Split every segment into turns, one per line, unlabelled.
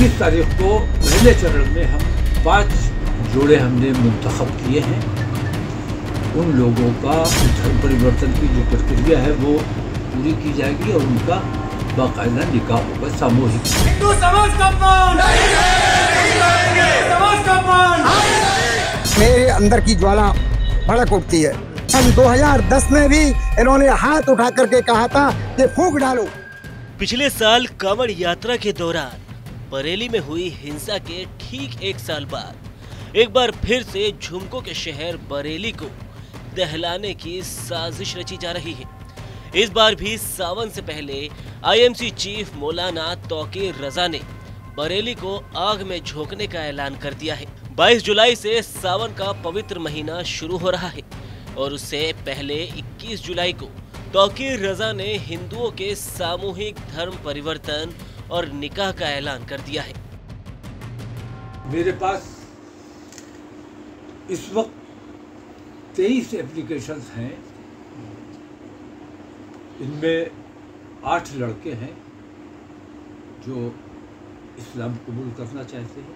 21 तारीख को पहले चरण में हम 5 जोड़े हमने मुंतखब किए हैं। उन लोगों का धर्म परिवर्तन की जो प्रक्रिया है वो पूरी की जाएगी और उनका बाकायदा निकाह होगा सामूहिक।
हिंदू समाज का अपमान, समाज का अपमान।
मेरे अंदर की ज्वाला भड़क उठती है। सन 2010 में भी इन्होंने हाथ उठा करके कहा था कि फूंक डालो।
पिछले साल कांवड़ यात्रा के दौरान बरेली में हुई हिंसा के ठीक 1 साल बाद एक बार फिर से झुमकों के शहर बरेली को दहलाने की साजिश रची जा रही है। इस बार भी सावन से पहले आईएमसी चीफ मौलाना तौकीर रजा ने बरेली को आग में झोंकने का ऐलान कर दिया है। 22 जुलाई से सावन का पवित्र महीना शुरू हो रहा है और उससे पहले 21 जुलाई को तौकीर रजा ने हिंदुओं के सामूहिक धर्म परिवर्तन और निकाह का ऐलान कर दिया है।
मेरे पास इस वक्त 23 एप्लीकेशंस हैं। इनमें 8 लड़के हैं जो इस्लाम कबूल करना चाहते हैं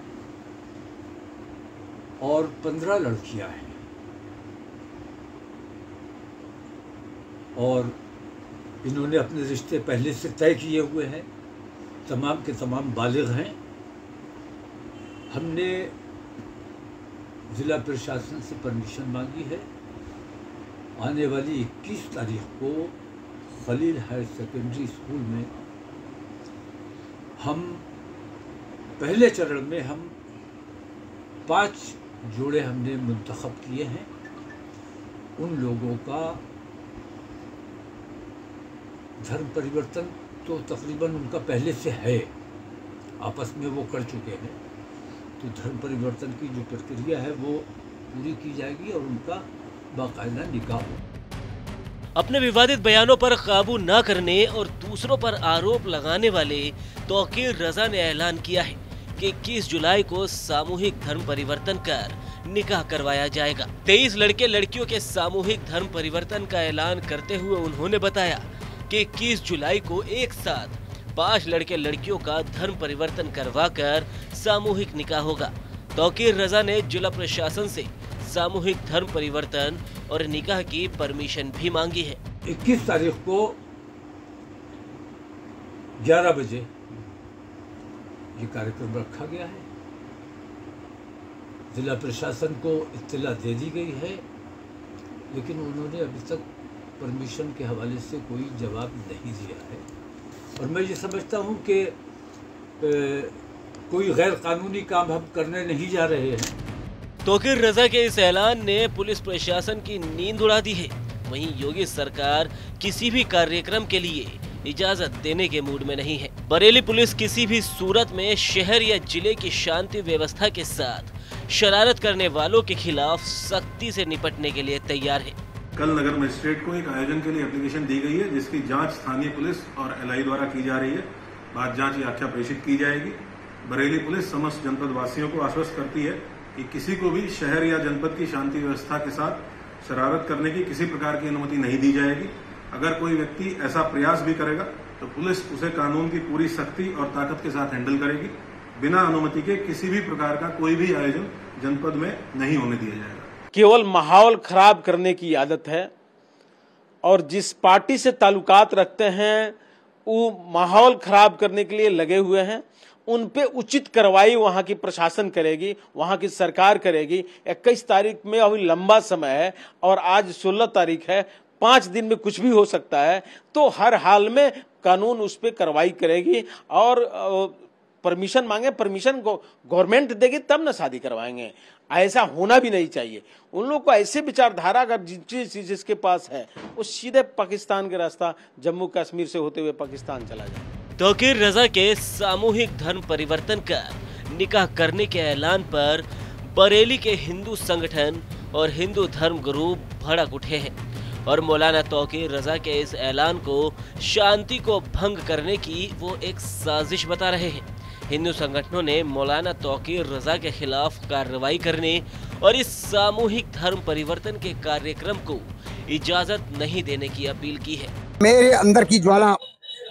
और 15 लड़कियां हैं और इन्होंने अपने रिश्ते पहले से तय किए हुए हैं। तमाम के तमाम बालिग हैं। हमने ज़िला प्रशासन से परमिशन मांगी है। आने वाली 21 तारीख को खलील हायर सेकेंडरी स्कूल में हम पहले चरण में हम 5 जोड़े हमने मुंतखब किए हैं। उन लोगों का धर्म परिवर्तन तो तकरीबन उनका पहले से है, आपस में वो कर चुके हैं। तो धर्म परिवर्तन की जो प्रक्रिया है वो पूरी की जाएगी और उनका बाकायदा निकाह होगा।
अपने विवादित बयानों पर काबू न करने और दूसरों पर आरोप लगाने वाले तौकीर रजा ने ऐलान किया है कि 21 जुलाई को सामूहिक धर्म परिवर्तन कर निकाह करवाया जाएगा। 23 लड़के लड़कियों के सामूहिक धर्म परिवर्तन का ऐलान करते हुए उन्होंने बताया कि 21 जुलाई को एक साथ 5 लड़के लड़कियों का धर्म परिवर्तन करवाकर सामूहिक निकाह होगा। तौकीर रजा ने जिला प्रशासन से सामूहिक धर्म परिवर्तन और निकाह की परमिशन भी मांगी है।
21 तारीख को 11 बजे ये कार्यक्रम रखा गया है। जिला प्रशासन को इत्तला दे दी गई है, लेकिन उन्होंने अभी तक परमिशन के हवाले से कोई जवाब नहीं दिया है और मैं ये समझता हूँ कि कोई गैर कानूनी काम हम करने नहीं जा रहे हैं।
तौकीर रजा के इस ऐलान ने पुलिस प्रशासन की नींद उड़ा दी है। वहीं योगी सरकार किसी भी कार्यक्रम के लिए इजाजत देने के मूड में नहीं है। बरेली पुलिस किसी भी सूरत में शहर या जिले की शांति व्यवस्था के साथ शरारत करने वालों के खिलाफ सख्ती से निपटने के लिए तैयार है।
कल नगर मजिस्ट्रेट को एक आयोजन के लिए एप्लीकेशन दी गई है, जिसकी जांच स्थानीय पुलिस और एलआई द्वारा की जा रही है। बाद जांच की आख्या प्रेषित की जाएगी। बरेली पुलिस समस्त जनपद वासियों को आश्वस्त करती है कि किसी को भी शहर या जनपद की शांति व्यवस्था के साथ शरारत करने की किसी प्रकार की अनुमति नहीं दी जाएगी। अगर कोई व्यक्ति ऐसा प्रयास भी करेगा तो पुलिस उसे कानून की पूरी सख्ती और ताकत के साथ हैंडल करेगी। बिना अनुमति के किसी भी प्रकार का कोई भी आयोजन जनपद में नहीं होने दिया जाएगा।
केवल माहौल खराब करने की आदत है और जिस पार्टी से ताल्लुकात रखते हैं वो माहौल खराब करने के लिए लगे हुए हैं। उन पे उचित कार्रवाई वहां की प्रशासन करेगी, वहां की सरकार करेगी। 21 तारीख में अभी लंबा समय है और आज 16 तारीख है। 5 दिन में कुछ भी हो सकता है, तो हर हाल में कानून उस पर कार्रवाई करेगी और परमिशन मांगे, परमिशन गवर्नमेंट देगी तब ना शादी करवाएंगे। ऐसा होना भी नहीं चाहिए। उन लोगों को ऐसे विचारधारा अगर जिसके पास है वो सीधे पाकिस्तान के रास्ता जम्मू कश्मीर से होते हुए पाकिस्तान चला जाए।
तौकीर रजा के सामूहिक धर्म परिवर्तन कर निकाह करने के ऐलान पर बरेली के हिंदू संगठन और हिंदू धर्म ग्रुप भड़क उठे हैं और मौलाना तौकीर रजा के इस ऐलान को शांति को भंग करने की वो एक साजिश बता रहे हैं। हिंदू संगठनों ने मौलाना तौकीर रजा के खिलाफ कार्रवाई करने और इस सामूहिक धर्म परिवर्तन के कार्यक्रम को इजाजत नहीं देने की अपील की है।
मेरे अंदर की ज्वाला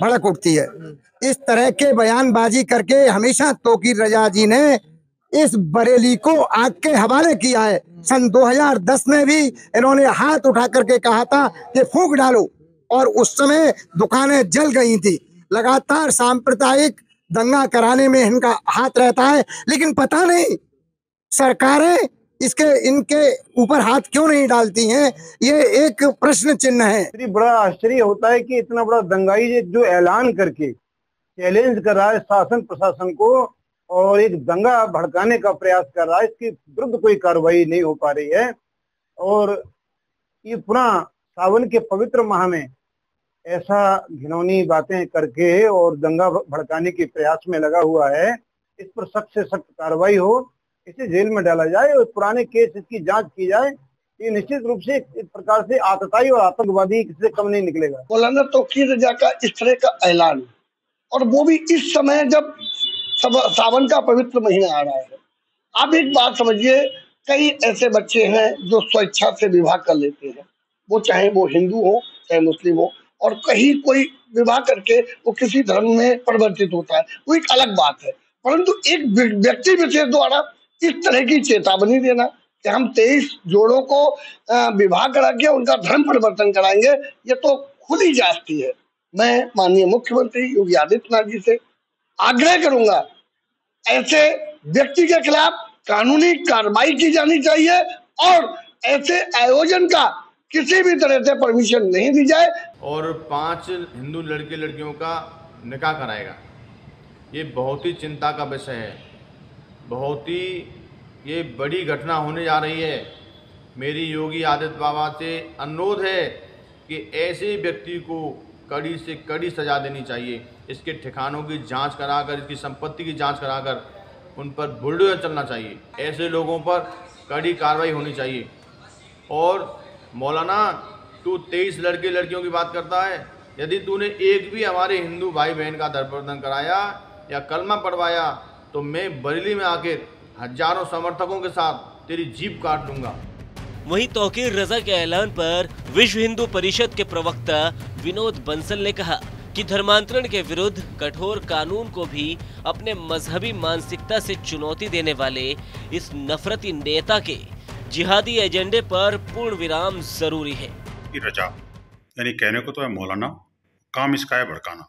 भड़क उठती है। इस तरह के बयानबाजी करके हमेशा तौकीर रजा जी ने इस बरेली को आग के हवाले किया है। सन 2010 में भी इन्होंने हाथ उठा करके कहा था कि फूंक डालो, और उस समय दुकानें जल गई थी। लगातार सांप्रदायिक दंगा कराने में इनका हाथ रहता है, लेकिन पता नहीं सरकारें इनके ऊपर हाथ क्यों नहीं डालती हैं, ये एक प्रश्न चिन्ह है।
बड़ा आश्चर्य होता है कि इतना बड़ा दंगाई जो ऐलान करके चैलेंज कर रहा है शासन प्रशासन को और एक दंगा भड़काने का प्रयास कर रहा है, इसके विरुद्ध कोई कार्रवाई नहीं हो पा रही है। और ये पुनः सावन के पवित्र माह में ऐसा घिनौनी बातें करके और दंगा भड़काने के प्रयास में लगा हुआ है, इस पर सख्त से सख्त कार्रवाई हो, इसे जेल में डाला जाए और पुराने केस इसकी जांच की जाए। ये निश्चित रूप से एक प्रकार से आतताई और आतंकवादी किसी से कम नहीं निकलेगा।
मौलाना तौकीर रजा का इस तरह का ऐलान, और वो भी इस समय जब सावन का पवित्र महीना आ रहा है। आप एक बात समझिए, कई ऐसे बच्चे हैं जो स्वेच्छा से विवाह कर लेते हैं, वो चाहे वो हिंदू हो चाहे मुस्लिम हो, और कहीं कोई विवाह करके वो किसी धर्म में परिवर्तित होता है, वो एक अलग बात है। परंतु एक व्यक्ति विशेष द्वारा इस तरह की चेतावनी देना कि हम 23 जोड़ों को विवाह करा के उनका धर्म परिवर्तन कराएंगे, ये तो खुली जाती है। मैं माननीय मुख्यमंत्री योगी आदित्यनाथ जी से आग्रह करूंगा, ऐसे व्यक्ति के खिलाफ कानूनी कार्रवाई की जानी चाहिए और ऐसे आयोजन का किसी भी तरह से परमिशन नहीं दी जाए।
और 5 हिंदू लड़के लड़कियों का निकाह कराएगा, ये बहुत ही चिंता का विषय है, बहुत ही ये बड़ी घटना होने जा रही है। मेरी योगी आदित्य बाबा से अनुरोध है कि ऐसे व्यक्ति को कड़ी से कड़ी सजा देनी चाहिए, इसके ठिकानों की जांच कराकर, इसकी संपत्ति की जांच कराकर उन पर बुलडोजर चलना चाहिए, ऐसे लोगों पर कड़ी कार्रवाई होनी चाहिए। और मौलाना, तू 23 लड़के लड़कियों की बात करता है, यदि तूने एक भी हमारे हिंदू भाई बहन का धर्म परिवर्तन कराया या कलमा पढ़वाया तो मैं बरेली में आकर हजारों समर्थकों के साथ तेरी जीभ काट दूंगा।
वहीं तौकीर रजा के ऐलान पर विश्व हिंदू परिषद के प्रवक्ता विनोद बंसल ने कहा कि धर्मांतरण के विरुद्ध कठोर कानून को भी अपने मजहबी मानसिकता से चुनौती देने वाले इस नफरती नेता के जिहादी एजेंडे पर पूर्ण विराम जरूरी है।
रजा यानी कहने को तो है मौलाना, काम इसका है भड़काना।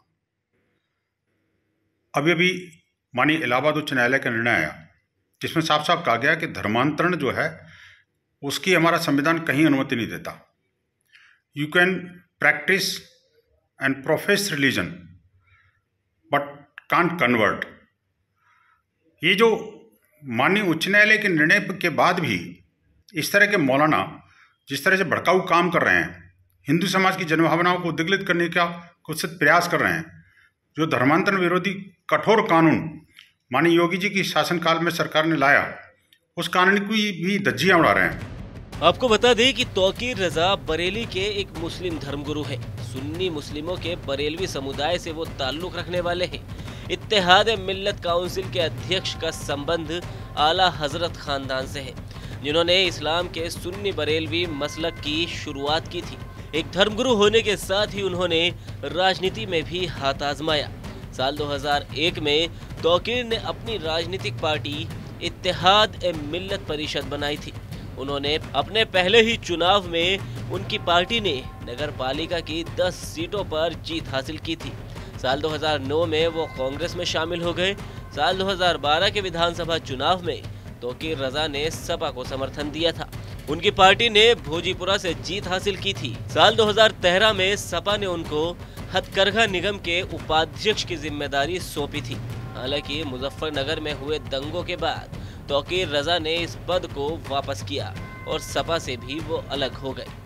अभी माननीय इलाहाबाद उच्च न्यायालय का निर्णय आया जिसमें साफ साफ कहा गया कि धर्मांतरण जो है उसकी हमारा संविधान कहीं अनुमति नहीं देता। You can practice and profess religion but can't convert. ये जो माननीय उच्च न्यायालय के निर्णय के बाद भी इस तरह के मौलाना जिस तरह से भड़काऊ काम कर रहे हैं, हिंदू समाज की जनभावनाओं को उद्विग्न करने का कुछ प्रयास कर रहे हैं, जो धर्मांतरण विरोधी कठोर कानून माननीय योगी जी की शासनकाल में सरकार ने लाया, उस कानून की भी धज्जियां उड़ा रहे हैं।
आपको बता दें कि तौकीर रजा बरेली के एक मुस्लिम धर्मगुरु है। सुन्नी मुस्लिमों के बरेलवी समुदाय से वो ताल्लुक रखने वाले हैं। इत्तेहाद मिल्लत काउंसिल के अध्यक्ष का संबंध आला हजरत खानदान से है, जिन्होंने इस्लाम के सुन्नी बरेलवी मसलक की शुरुआत की थी। एक धर्मगुरु होने के साथ ही उन्होंने राजनीति में भी हाथ आजमाया। साल 2001 में तौकीर ने अपनी राजनीतिक पार्टी इत्तेहाद मिल्लत परिषद बनाई थी। उन्होंने अपने पहले ही चुनाव में उनकी पार्टी ने नगर पालिका की 10 सीटों पर जीत हासिल की थी। साल 2009 में वो कांग्रेस में शामिल हो गए। साल 2012 के विधानसभा चुनाव में तौकीर रजा ने सपा को समर्थन दिया था। उनकी पार्टी ने भोजीपुरा से जीत हासिल की थी। साल 2013 में सपा ने उनको हथकरघा निगम के उपाध्यक्ष की जिम्मेदारी सौंपी थी। हालांकि मुजफ्फरनगर में हुए दंगों के बाद तौकीर रजा ने इस पद को वापस किया और सपा से भी वो अलग हो गए।